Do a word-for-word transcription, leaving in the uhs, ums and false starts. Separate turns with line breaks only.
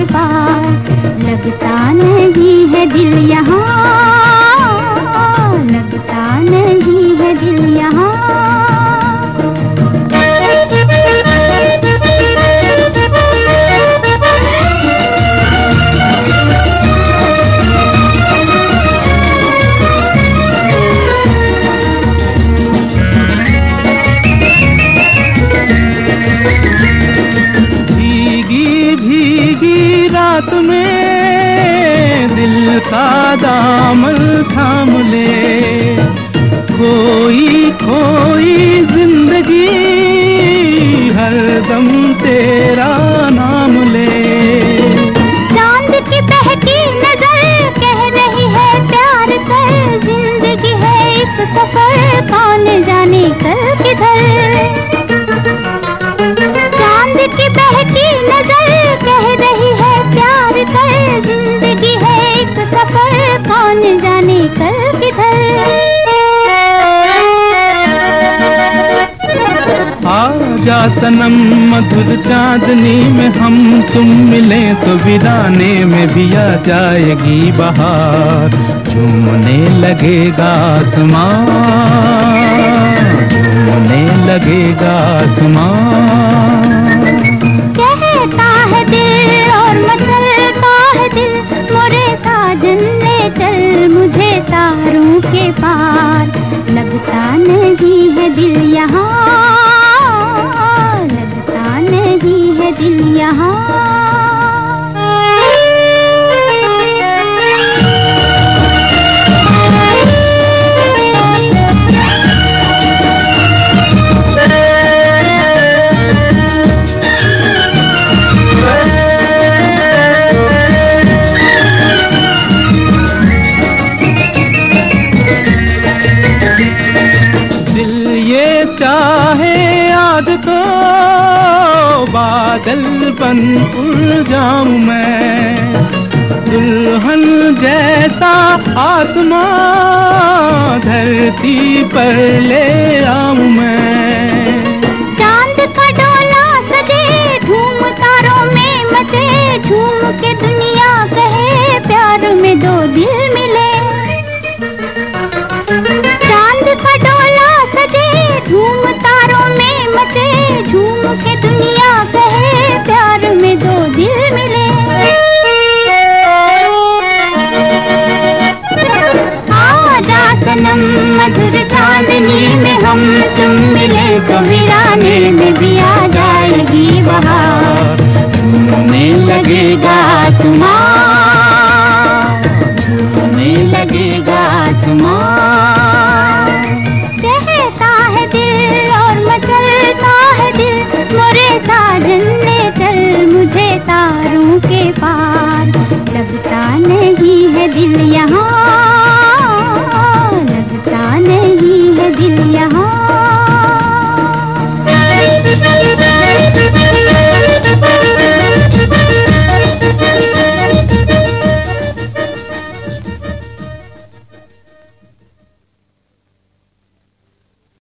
पार। लगता नहीं है दिल यहाँ, लगता नहीं है दिल यहाँ।
रात में दिल का दामन थाम ले, कोई कोई जिंदगी हरदम तेरा नाम ले।
चांद की बहकी नजर कह रही है प्यार कर, जिंदगी है एक सफर कौन जाने कल किधर। चांद की बहकी नजर कह रही है प्यार कर, जिंदगी है एक सफर कौन जाने कल किधर।
आजा सनम मधुर चांदनी में हम तुम मिले तो वीराने में भी आ जाएगी बहार। झूमने लगेगा आसमां, झूमने लगेगा आसमां।
कहता है दिल और मचलता है दिल, मोरे साजन ले चल मुझे तारों के पार। लगता नहीं है दिल यहाँ, लगता नहीं है दिल यहाँ।
चाहे आज तो बादल बन उड़ जाऊं मैं, दुल्हन जैसा आसमां धरती पर ले आऊं मैं।
चांद का डोला सजे धूम तारों में मचे, झूम के दुनिया कहे प्यार में दो दिल मिले। चांद का डोला सजे धूम तारों में मचे, झूम के दुनिया कहे प्यार में दो दिल मिले। आजा सनम मधुर चांदनी में हम तुम मिले तो वीराने में भी आ जाएगी बहार। झूमने लगेगा आसमां, झूमने लगेगा आसमां। साजन ले चल मुझे तारों के पार। लगता नहीं है दिल यहाँ,